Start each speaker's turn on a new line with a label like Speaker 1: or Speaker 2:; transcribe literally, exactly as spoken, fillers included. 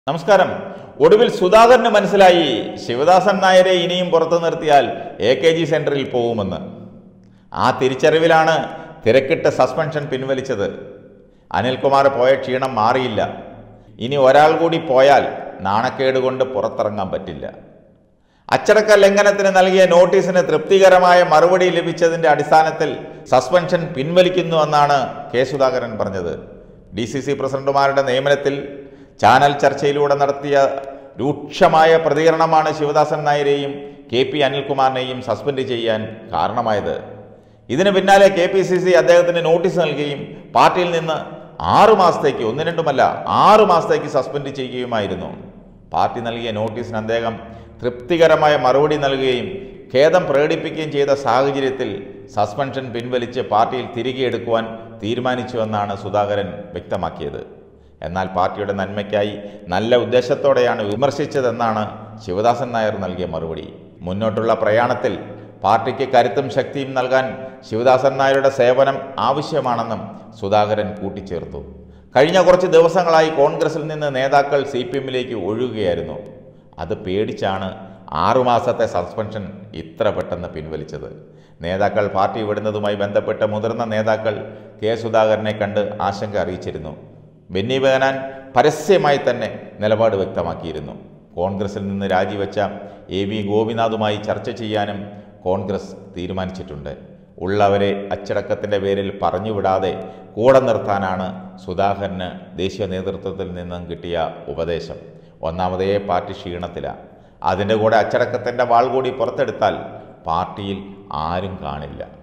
Speaker 1: നമസ്കാരം. ഒടുവിൽ സുധാകരന് മനസ്സിലായി ശിവദാസൻ നായരെ ഇനിയും പുറത്തു നിർത്തിയാൽ എ കെ ജി സെന്ററിൽ പോകുമെന്ന്. ആ തിരിച്ചറിവിലാണ് തിരക്കിട്ട് സസ്പെൻഷൻ പിൻവലിച്ചത്. അനിൽകുമാർ പോയ ക്ഷീണം മാറിയില്ല. ഇനി ഒരാൾ കൂടി പോയാൽ നാണക്കേട് കൊണ്ട് പുറത്തിറങ്ങാൻ പറ്റില്ല. അച്ചടക്ക ലംഘനത്തിന് നൽകിയ നോട്ടീസിന് തൃപ്തികരമായ മറുപടി ലഭിച്ചതിൻ്റെ അടിസ്ഥാനത്തിൽ സസ്പെൻഷൻ പിൻവലിക്കുന്നുവെന്നാണ് കെ സുധാകരൻ പറഞ്ഞത്. ഡി സി സി പ്രസിഡന്റുമാരുടെ നിയമനത്തിൽ ചാനൽ ചർച്ചയിലൂടെ നടത്തിയ രൂക്ഷമായ പ്രതികരണമാണ് ശിവദാസൻ നായരെയും കെ പി അനിൽകുമാറിനെയും സസ്പെൻഡ് ചെയ്യാൻ കാരണമായത്. ഇതിന് പിന്നാലെ കെ പി സി സി അദ്ദേഹത്തിന് നോട്ടീസ് നൽകുകയും പാർട്ടിയിൽ നിന്ന് ആറു മാസത്തേക്ക് ഒന്ന് രണ്ടുമല്ല ആറു മാസത്തേക്ക് സസ്പെൻഡ് ചെയ്യുകയുമായിരുന്നു. പാർട്ടി നൽകിയ നോട്ടീസിന് അദ്ദേഹം തൃപ്തികരമായ മറുപടി നൽകുകയും ഖേദം പ്രകടിപ്പിക്കുകയും ചെയ്ത സാഹചര്യത്തിൽ സസ്പെൻഷൻ പിൻവലിച്ച് പാർട്ടിയിൽ തിരികെ എടുക്കുവാൻ തീരുമാനിച്ചുവെന്നാണ് സുധാകരൻ വ്യക്തമാക്കിയത്. എന്നാൽ പാർട്ടിയുടെ നന്മയ്ക്കായി നല്ല ഉദ്ദേശത്തോടെയാണ് വിമർശിച്ചതെന്നാണ് ശിവദാസൻ നായർ നൽകിയ മറുപടി. മുന്നോട്ടുള്ള പ്രയാണത്തിൽ പാർട്ടിക്ക് കരുത്തും ശക്തിയും നൽകാൻ ശിവദാസൻ നായരുടെ സേവനം ആവശ്യമാണെന്നും സുധാകരൻ കൂട്ടിച്ചേർത്തു. കഴിഞ്ഞ കുറച്ച് ദിവസങ്ങളായി കോൺഗ്രസിൽ നിന്ന് നേതാക്കൾ സി പി എമ്മിലേക്ക് ഒഴുകുകയായിരുന്നു. അത് പേടിച്ചാണ് ആറുമാസത്തെ സസ്പെൻഷൻ ഇത്ര പെട്ടെന്ന് പിൻവലിച്ചത്. നേതാക്കൾ പാർട്ടി വിടുന്നതുമായി ബന്ധപ്പെട്ട് മുതിർന്ന നേതാക്കൾ കെ സുധാകരനെ കണ്ട് ആശങ്ക അറിയിച്ചിരുന്നു. ബെന്നി ബെഹനാൻ പരസ്യമായി തന്നെ നിലപാട് വ്യക്തമാക്കിയിരുന്നു. കോൺഗ്രസിൽ നിന്ന് രാജിവെച്ച എ വി ഗോപിനാഥുമായി ചർച്ച ചെയ്യാനും കോൺഗ്രസ് തീരുമാനിച്ചിട്ടുണ്ട്. ഉള്ളവരെ അച്ചടക്കത്തിൻ്റെ പേരിൽ പറഞ്ഞുവിടാതെ കൂടെ നിർത്താനാണ് സുധാകരന് ദേശീയ നേതൃത്വത്തിൽ നിന്നും കിട്ടിയ ഉപദേശം. ഒന്നാമതേ പാർട്ടി ക്ഷീണത്തിലാണ്. അതിൻ്റെ കൂടെ അച്ചടക്കത്തിൻ്റെ വാൾ കൂടി പുറത്തെടുത്താൽ പാർട്ടിയിൽ ആരും കാണില്ല.